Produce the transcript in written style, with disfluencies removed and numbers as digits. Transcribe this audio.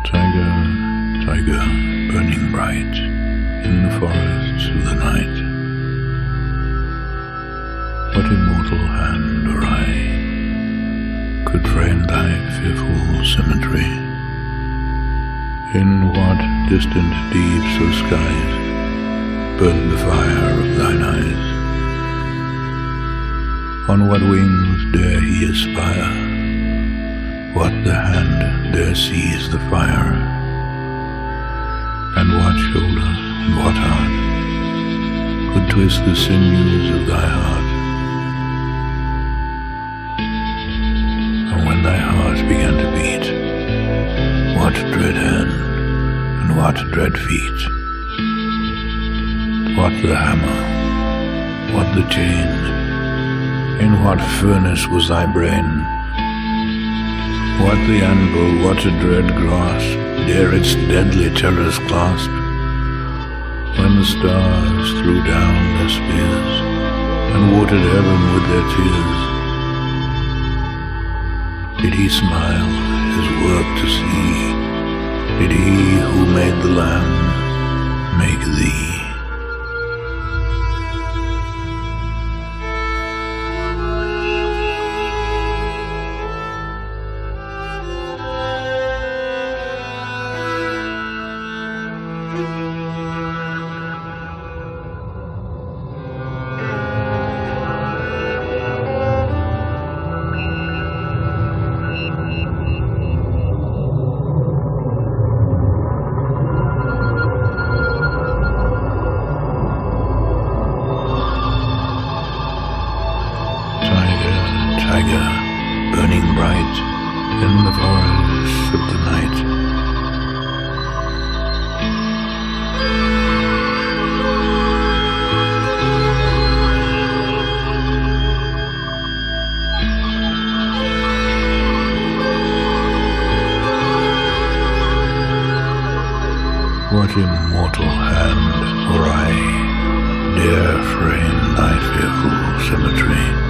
Tiger, tiger, burning bright in the forests of the night, what immortal hand or eye could frame thy fearful symmetry? In what distant deeps of skies burned the fire of thine eyes? On what wings dare he aspire? What the hand dare seize the fire? And what shoulder and what heart could twist the sinews of thy heart? And when thy heart began to beat, what dread hand and what dread feet? What the hammer, what the chain? In what furnace was thy brain? What the anvil, what a dread grasp dare its deadly terrors clasp? When the stars threw down their spears and watered heaven with their tears, did he smile his work to see? Did he who made the Lamb make thee? Tiger, burning bright in the forests of the night. What immortal hand or eye dare frame thy fearful symmetry?